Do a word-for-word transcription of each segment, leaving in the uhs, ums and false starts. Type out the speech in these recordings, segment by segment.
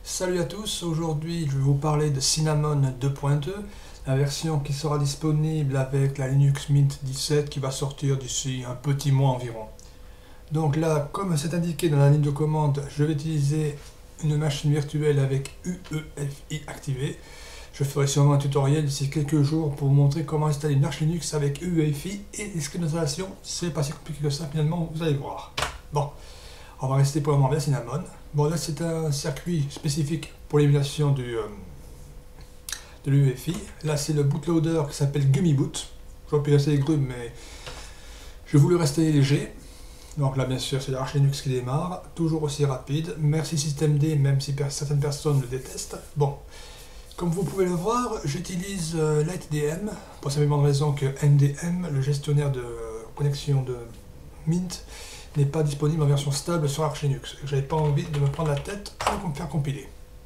Salut à tous, aujourd'hui je vais vous parler de Cinnamon deux point deux, la version qui sera disponible avec la Linux Mint dix-sept qui va sortir d'ici un petit mois environ. Donc là, comme c'est indiqué dans la ligne de commande, je vais utiliser une machine virtuelle avec U E F I activée. Je ferai sûrement un tutoriel d'ici quelques jours pour vous montrer comment installer une Arch Linux avec U E F I et les scripts d'installation. C'est pas si compliqué que ça finalement, vous allez voir. Bon, on va rester pour le moment bien Cinnamon. Bon, là c'est un circuit spécifique pour l'émulation du euh, de l'U E F I. Là c'est le bootloader qui s'appelle GummyBoot. J'aurais pu rester grumes, mais je voulais rester léger. Donc là bien sûr c'est l'Arch Linux qui démarre, toujours aussi rapide. Merci systemd, même si certaines personnes le détestent. Bon, comme vous pouvez le voir, j'utilise euh, LightDM pour simplement de raison que N D M, le gestionnaire de connexion de Mint, n'est pas disponible en version stable sur Arch Linux. J'avais pas envie de me prendre la tête à me faire compiler.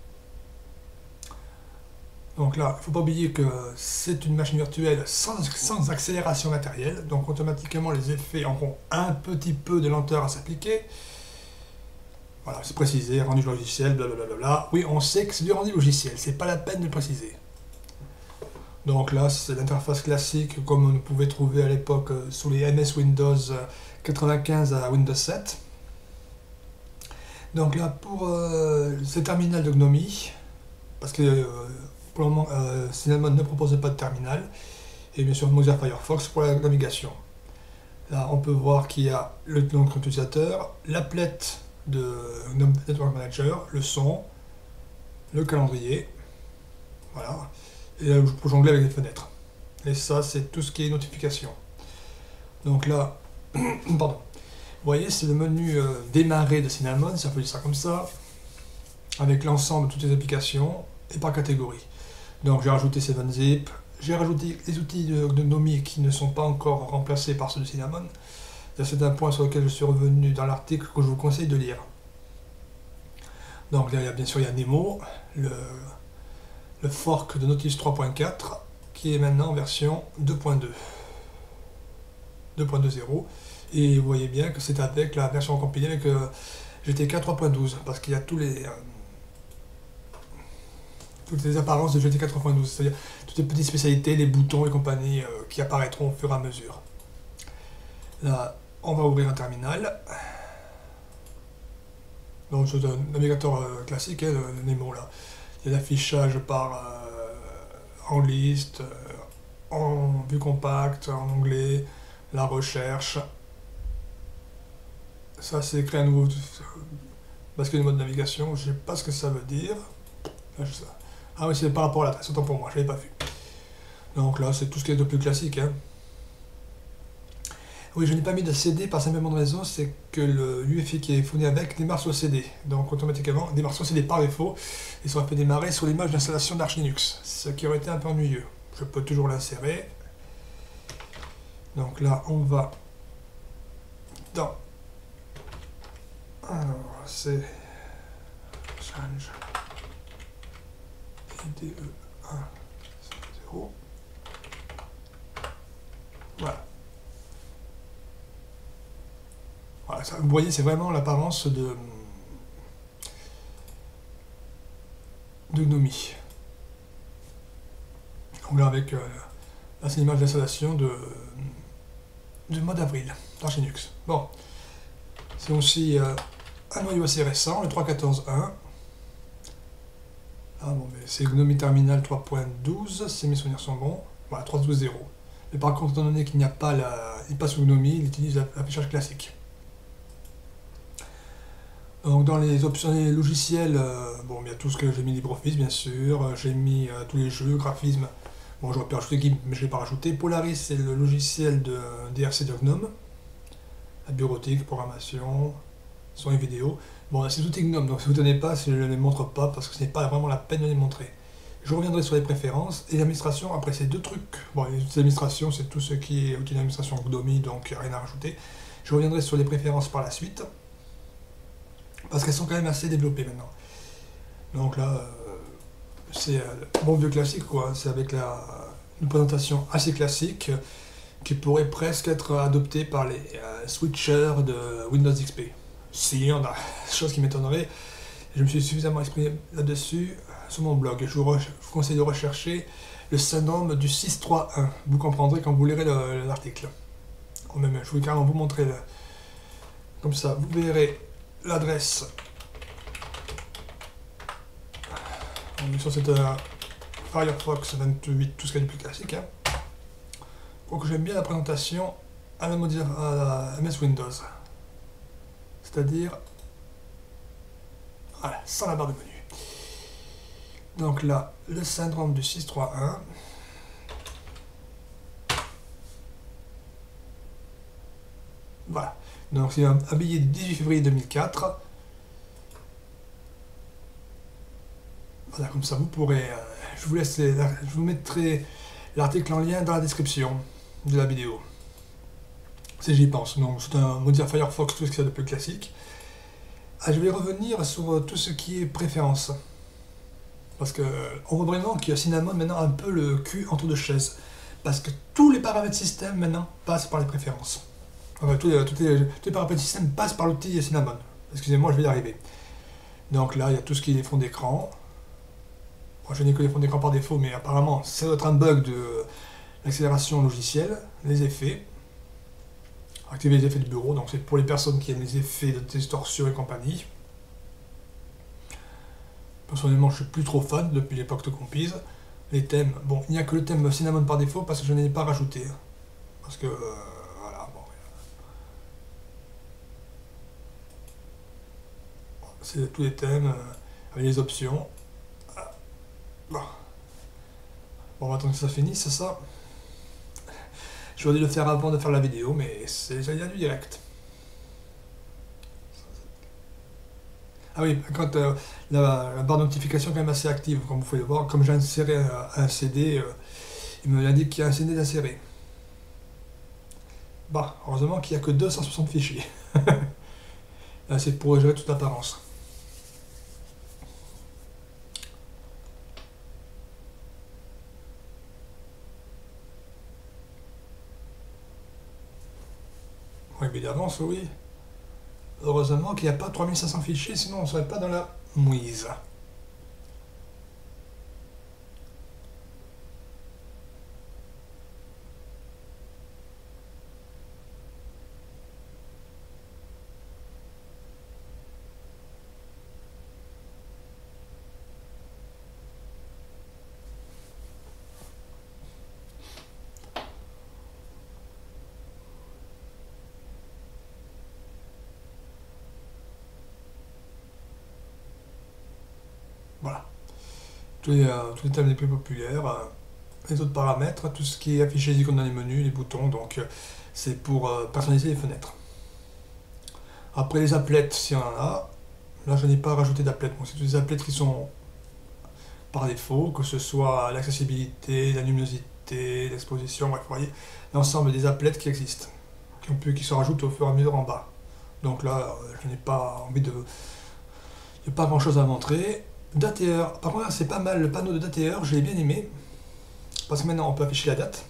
Donc là, il ne faut pas oublier que c'est une machine virtuelle sans, sans accélération matérielle, donc automatiquement les effets auront un petit peu de lenteur à s'appliquer. Voilà, c'est précisé, rendu logiciel, blablabla. Oui, on sait que c'est du rendu logiciel, c'est pas la peine de le préciser. Donc là, c'est l'interface classique comme on pouvait trouver à l'époque sous les M S Windows quatre-vingt-quinze à Windows sept. Donc là, pour euh, ce terminal de Gnommy, parce que euh, pour le moment, euh, Cinnamon ne propose pas de terminal, et bien sûr Mozilla Firefox pour la navigation. Là, on peut voir qu'il y a le nom de l'utilisateur, l'applet de GNOME Network Manager, le son, le calendrier, voilà, et là, pour jongler avec les fenêtres. Et ça, c'est tout ce qui est notification. Donc là, pardon. Vous voyez, c'est le menu euh, démarrer de Cinnamon, ça peut dire ça comme ça, avec l'ensemble de toutes les applications et par catégorie. Donc j'ai rajouté seven zip, j'ai rajouté les outils de Gnommy qui ne sont pas encore remplacés par ceux de Cinnamon. C'est un point sur lequel je suis revenu dans l'article que je vous conseille de lire. Donc là, il y a, bien sûr, il y a Nemo, le, le fork de Nautilus trois point quatre, qui est maintenant en version deux point deux. deux point deux zéro. Et vous voyez bien que c'est avec la version compilée avec euh, G T K trois point douze, parce qu'il y a tous les, euh, toutes les apparences de G T K trois point douze, c'est-à-dire toutes les petites spécialités, les boutons et compagnie euh, qui apparaîtront au fur et à mesure. Là, on va ouvrir un terminal. Donc c'est un navigateur euh, classique, hein, le, le Nemo là. Il y a l'affichage par euh, en liste, euh, en vue compacte, en onglet, la recherche. Ça c'est créer un nouveau bascule de mode navigation, je sais pas ce que ça veut dire. Là, je sais. Ah oui, c'est par rapport à l'adresse, autant pour moi, je l'avais pas vu. Donc là c'est tout ce qui est de plus classique. Hein. Oui, je n'ai pas mis de C D par simplement de raison, c'est que le U E F I qui est fourni avec démarre sur C D. Donc automatiquement, démarre sur C D par défaut, et ça aurait fait démarrer sur l'image d'installation d'Arch Linux, ce qui aurait été un peu ennuyeux. Je peux toujours l'insérer. Donc là, on va dans... Alors, c'est... Change... I D E un zéro. Voilà. Voilà, ça, vous voyez, c'est vraiment l'apparence de, de Gnommy. Donc là, avec euh, là, c'est l'image d'installation de, de mode avril d'Arch Linux. Bon, c'est aussi euh, un noyau assez récent, le trois point quatorze point un. Ah bon, mais c'est Gnommy Terminal trois point douze, si mes souvenirs sont bons. Voilà, trois point douze point zéro. Mais par contre, étant donné qu'il n'y a pas la, il passe sous Gnommy, il utilise l'affichage classique. Donc dans les options les logiciels, euh, bon, il y a tout ce que j'ai mis LibreOffice bien sûr, j'ai mis euh, tous les jeux, graphismes, bon j'aurais pu rajouter Gimp mais je ne l'ai pas rajouté. Polaris c'est le logiciel de D R C de GNOME, la bureautique, programmation, son et vidéo. Bon c'est tout GNOME donc si vous ne tenez pas, je ne les montre pas parce que ce n'est pas vraiment la peine de les montrer. Je reviendrai sur les préférences et l'administration après ces deux trucs. Bon les outils d'administration c'est tout ce qui est outils d'administration Gnommy donc rien à rajouter. Je reviendrai sur les préférences par la suite. Parce qu'elles sont quand même assez développées maintenant. Donc là, euh, c'est euh, bon vieux classique quoi, c'est avec la, une présentation assez classique euh, qui pourrait presque être adoptée par les euh, switchers de Windows X P. Si, on a chose qui m'étonnerait, Je me suis suffisamment exprimé là-dessus sur mon blog. Je vous, je vous conseille de rechercher le syndrome du six trois un. Vous comprendrez quand vous lirez l'article. Même, je vais carrément vous montrer le, comme ça, vous verrez l'adresse. On est sur cette euh, Firefox vingt-huit, tout ce qui est du plus classique. Hein. Donc j'aime bien la présentation à la, à la M S Windows. C'est-à-dire, voilà, sans la barre de menu. Donc là, le syndrome du six trois un. Voilà. Donc c'est un, un billet du dix-huit février deux mille quatre. Voilà, comme ça vous pourrez... Euh, je vous laisse, je vous mettrai l'article en lien dans la description de la vidéo. Si j'y pense. Donc c'est un Mozilla Firefox, tout ce qu'il y a de plus classique. Ah, je vais revenir sur tout ce qui est préférence. Parce que on voit vraiment qu'il y a Cinnamon maintenant un peu le cul entre deux chaises. Parce que tous les paramètres système maintenant passent par les préférences. Enfin, tous, les, tous, les, tous les paramètres système passent par l'outil Cinnamon. Excusez-moi, je vais y arriver. Donc là, il y a tout ce qui est fond d'écran. Moi, je n'ai que les fonds d'écran par défaut, mais apparemment, c'est notre un bug de l'accélération logicielle, les effets. Activer les effets de bureau, donc c'est pour les personnes qui aiment les effets de distorsion et compagnie. Personnellement, je suis plus trop fan depuis l'époque de Compiz. Les thèmes, bon, il n'y a que le thème Cinnamon par défaut parce que je n'ai pas rajouté. Parce que, euh, voilà, bon. C'est tous les thèmes euh, avec les options. Bon. Bon, on va attendre que ça finisse, ça. J'aurais dû le faire avant de faire la vidéo, mais c'est déjà du direct. Ah oui, quand euh, la, la barre de notification est quand même assez active, comme vous pouvez le voir. Comme j'ai inséré un, un C D, euh, il me indique qu'il y a un C D d'insérer. Bah, heureusement qu'il n'y a que deux cent soixante fichiers. Là, c'est pour gérer toute l'apparence. Oui, mais d'avance, oui. Heureusement qu'il n'y a pas trois mille cinq cents fichiers, sinon on ne serait pas dans la mouise. Voilà. Tous les, euh, tous les thèmes les plus populaires, euh, les autres paramètres, tout ce qui est affiché les icônes dans les menus, les boutons, donc euh, c'est pour euh, personnaliser les fenêtres. Après les applets, s'il y en a, là je n'ai pas rajouté d'applets, bon, c'est tous les applets qui sont par défaut, que ce soit l'accessibilité, la luminosité, l'exposition, bref, vous voyez, l'ensemble des applets qui existent, qui, on peut, qui se rajoutent au fur et à mesure en bas. Donc là, euh, je n'ai pas envie de... Il n'y a pas grand chose à montrer. Dateur, par contre c'est pas mal, le panneau de dateur, je l'ai bien aimé, parce que maintenant on peut afficher la date.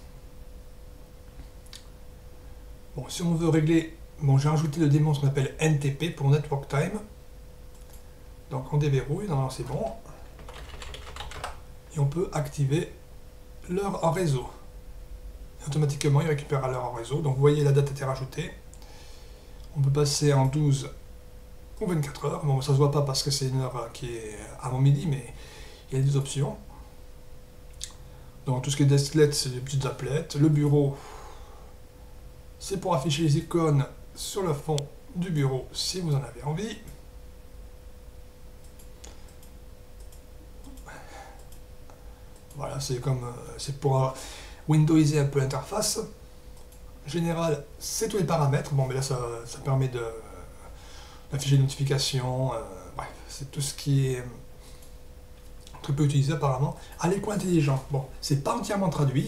Bon, si on veut régler, bon j'ai rajouté le démon, ce qu'on appelle N T P pour Network Time. Donc on déverrouille, normalement c'est bon. Et on peut activer l'heure en réseau. Et automatiquement il récupère l'heure en réseau, donc vous voyez la date a été rajoutée. On peut passer en douze ou vingt-quatre heures, bon ça se voit pas parce que c'est une heure qui est avant midi, mais il y a des options. Donc tout ce qui est desklet, c'est des petites applets. Le bureau, c'est pour afficher les icônes sur le fond du bureau si vous en avez envie. Voilà, c'est comme c'est pour windowser un peu l'interface. Général, c'est tous les paramètres. Bon, mais là ça, ça permet de afficher les notifications, euh, bref, c'est tout ce qui est très peu utilisé apparemment. À l'écran intelligent, bon, c'est pas entièrement traduit,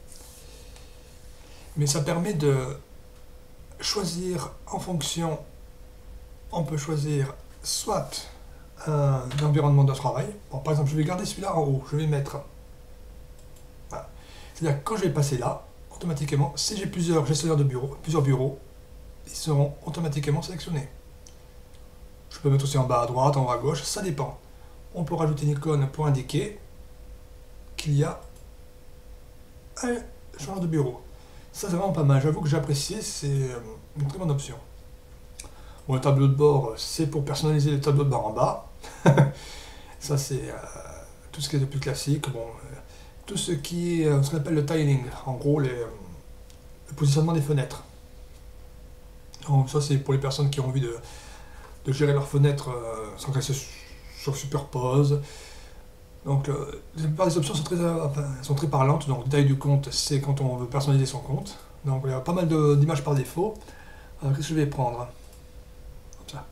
mais ça permet de choisir en fonction, on peut choisir soit un environnement de travail, bon, par exemple je vais garder celui-là en haut, je vais mettre, voilà. C'est-à-dire que quand je vais passer là, automatiquement, si j'ai plusieurs gestionnaires de bureaux, plusieurs bureaux, ils seront automatiquement sélectionnés. Je peux mettre aussi en bas à droite, en haut à gauche, ça dépend. On peut rajouter une icône pour indiquer qu'il y a un changement de bureau. Ça c'est vraiment pas mal, j'avoue que j'ai apprécié, c'est une très bonne option. Bon, le tableau de bord, c'est pour personnaliser le tableau de bord en bas. Ça c'est euh, tout ce qui est le plus classique. Bon, euh, tout ce qui est euh, ce qu'on appelle le tiling, en gros les, euh, le positionnement des fenêtres. Donc, ça c'est pour les personnes qui ont envie de, de gérer leurs fenêtres euh, sans qu'elles se superposent. Donc euh, la plupart des options sont très, euh, enfin, sont très parlantes. Donc taille du compte, c'est quand on veut personnaliser son compte. Donc il y a pas mal d'images par défaut. Euh, Qu'est-ce que je vais prendre? Comme ça.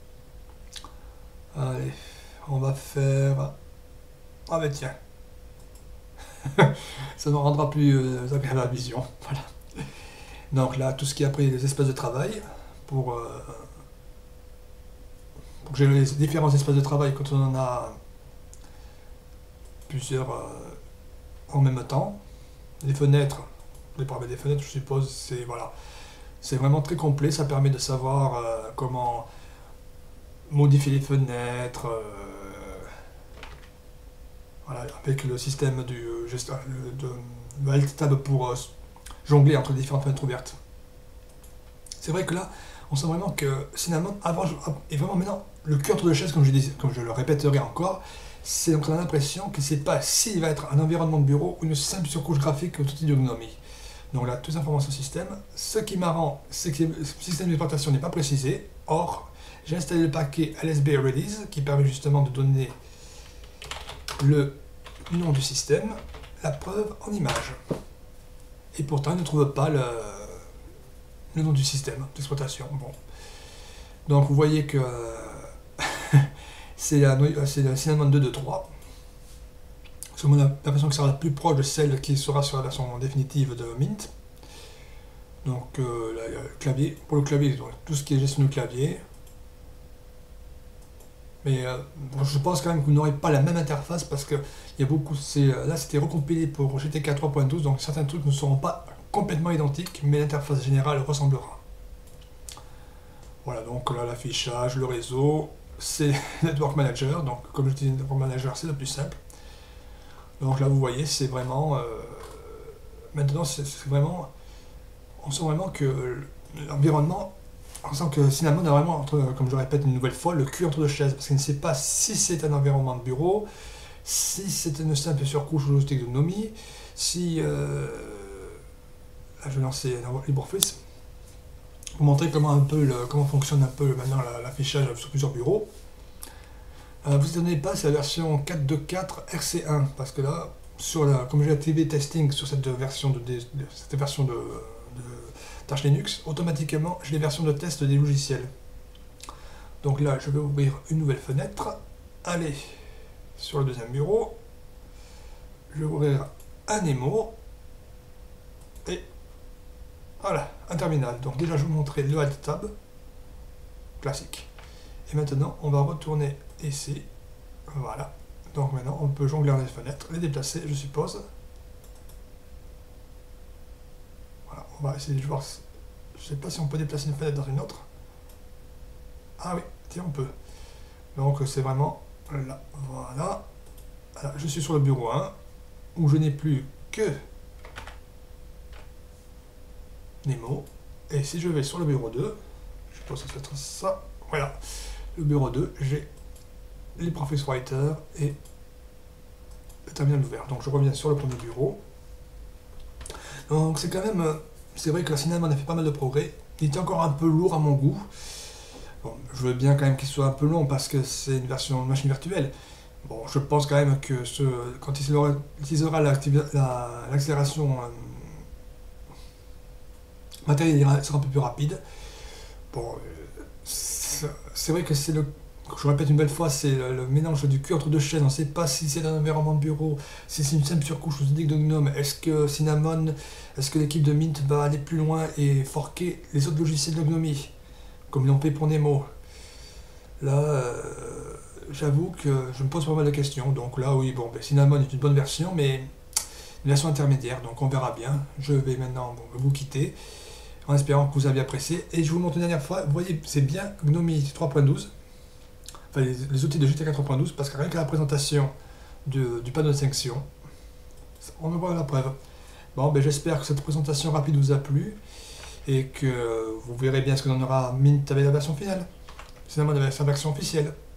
Allez, on va faire... Ah ben tiens. Ça nous rendra plus euh, agréable à la vision. Voilà. Donc là, tout ce qui est après les espaces de travail, pour, euh, pour gérer les différents espaces de travail quand on en a plusieurs euh, en même temps. Les fenêtres, les paramètres des fenêtres, je suppose, c'est voilà, c'est vraiment très complet. Ça permet de savoir euh, comment modifier les fenêtres, euh, voilà, avec le système du euh, geste, de, de Alt Tab pour euh, jongler entre les différentes fenêtres ouvertes. C'est vrai que là, on sent vraiment que Cinnamon, avant, et vraiment maintenant, le cul entre deux chaises, comme je, dis, comme je le répéterai encore, c'est donc on a l'impression que c'est pas s'il va être un environnement de bureau ou une simple surcouche graphique ou outil d'ergonomie. Donc là, toutes les informations système. Ce qui est marrant, c'est que le système d'exploitation n'est pas précisé. Or, j'ai installé le paquet L S B Release qui permet justement de donner le nom du système, la preuve en image. Et pourtant, il ne trouve pas le, le nom du système d'exploitation. Bon. Donc vous voyez que c'est le Cinnamon deux point deux point trois. On a l'impression que ça sera plus proche de celle qui sera sur la version définitive de Mint. Donc euh, là, le clavier, pour le clavier, donc, tout ce qui est gestion du clavier. Mais euh, bon, je pense quand même que vous n'aurez pas la même interface parce que il y a beaucoup. Là, c'était recompilé pour G T K trois point douze, donc certains trucs ne seront pas complètement identiques, mais l'interface générale ressemblera. Voilà, donc là, l'affichage, le réseau, c'est Network Manager. Donc, comme je dis, Network Manager, c'est le plus simple. Donc là, vous voyez, c'est vraiment... Euh, maintenant, c'est vraiment... On sent vraiment que l'environnement... On sent que Cinnamon a vraiment, entre, comme je le répète une nouvelle fois, le cul entre deux chaises. Parce qu'il ne sait pas si c'est un environnement de bureau, si c'est une simple surcouche logistique d'ergonomie, si... Euh, là, je vais lancer LibreOffice. Pour montrer comment, un peu le, comment fonctionne un peu maintenant l'affichage sur plusieurs bureaux. Euh, vous n'étonnez pas, c'est la version quatre point deux point quatre R C un, parce que là, sur la, comme j'ai activé testing sur cette version de, de, cette version de, de Arch Linux, automatiquement j'ai les versions de test des logiciels. Donc là, je vais ouvrir une nouvelle fenêtre, aller sur le deuxième bureau, je vais ouvrir un Nemo, et voilà, un terminal. Donc déjà, je vais vous montrer le Alt Tab, classique. Et maintenant, on va retourner ici. Voilà. Donc maintenant, on peut jongler les fenêtres, les déplacer, je suppose. Voilà, on va essayer de voir. Je ne sais pas si on peut déplacer une fenêtre dans une autre. Ah oui, tiens, on peut. Donc c'est vraiment là. Voilà. Alors, je suis sur le bureau un, où je n'ai plus que Nemo. Et si je vais sur le bureau deux, je pense que ça va être ça. Voilà. Le bureau deux, j'ai LibreOffice Writer et le terminal ouvert. Donc je reviens sur le premier bureau. Donc c'est quand même, c'est vrai que la Cinnamon a fait pas mal de progrès. Il était encore un peu lourd à mon goût. Bon, je veux bien quand même qu'il soit un peu long parce que c'est une version machine virtuelle. Bon, je pense quand même que ce, quand il utilisera l'accélération euh, matérielle, il sera un peu plus rapide. Bon, c'est vrai que c'est le, je répète une belle fois, c'est le, le mélange du cul entre deux chaises. On ne sait pas si c'est un environnement de bureau, si c'est une simple surcouche ou une de GNOME. Est-ce que Cinnamon, est-ce que l'équipe de Mint va aller plus loin et forquer les autres logiciels de GNOME, comme ils l'ont fait pour Nemo? Là, euh, j'avoue que je me pose pas mal de questions. Donc là, oui, bon, ben, Cinnamon est une bonne version, mais une version intermédiaire. Donc on verra bien. Je vais maintenant bon, vous quitter, en espérant que vous avez apprécié. Et je vous montre une dernière fois, vous voyez, c'est bien GNOME trois point douze. enfin, les, les outils de G T quatre point douze, parce que rien qu'à la présentation de, du panneau de sélection, on me voit la preuve. Bon, ben, j'espère que cette présentation rapide vous a plu et que vous verrez bien ce que l'on aura mint avec la version finale, finalement la version officielle.